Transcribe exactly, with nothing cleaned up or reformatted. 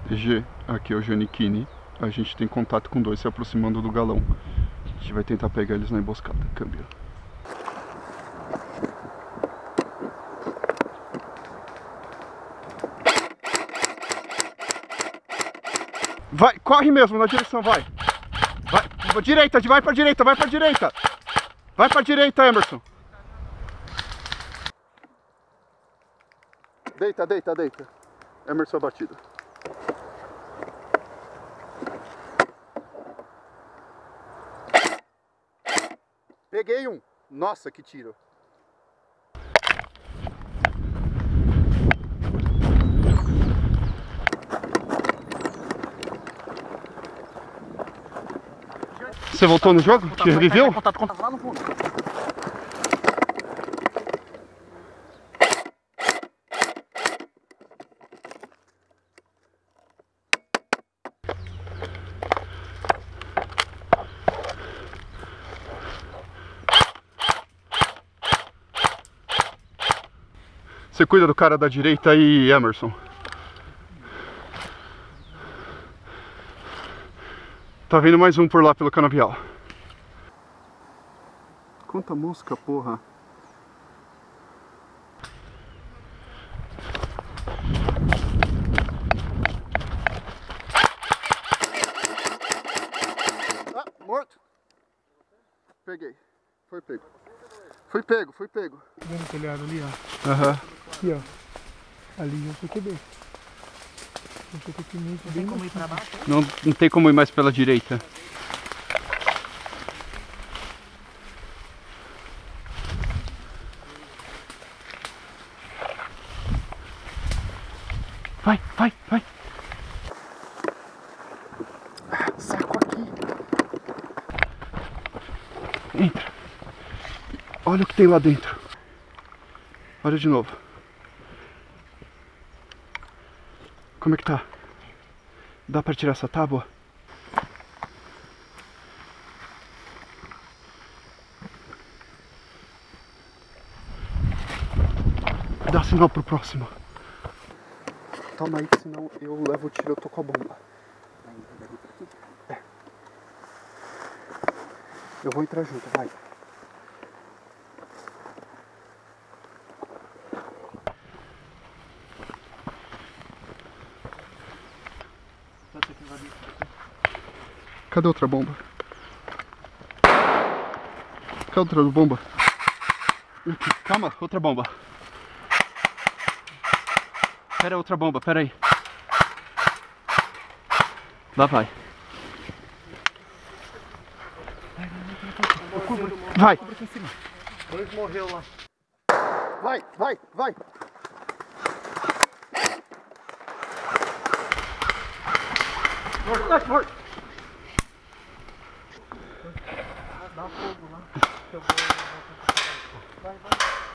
G, aqui é o Giannichini. A gente tem contato com dois se aproximando do galão. A gente vai tentar pegar eles na emboscada. Câmbio. Vai, corre mesmo, na direção, vai. Vai, pra direita, vai pra direita, vai pra direita. Vai pra direita, Emerson. Deita, deita, deita. Emerson abatido. Peguei um. Nossa, que tiro. Você voltou no jogo? Te reviveu? Contato, contato lá no fundo. Você cuida do cara da direita aí, Emerson. Tá vindo mais um por lá pelo canavial. Quanta mosca, porra. Ah, morto. Peguei. Foi pego. Foi pego, foi pego. Vendo o telhado ali, ó. Aham. Aqui, ó. Ali eu fui Q B. Eu fui aqui muito bem. Como ir pra baixo? Não, não tem como ir mais pela direita. Vai, vai, vai. Saco aqui. Entra. Olha o que tem lá dentro. Olha de novo. Como é que tá? Dá pra tirar essa tábua? Dá sinal pro próximo. Toma aí, que senão eu levo o tiro, eu tô com a bomba. É. Eu vou entrar junto, vai. Cadê outra bomba? Cadê outra bomba? Calma, outra bomba. Pera, outra bomba, pera aí. Lá vai. Vai. Dois morreu lá. Vai, vai, vai. Morto, morto. Dá fogo lá. Eu vou... Vai, vai.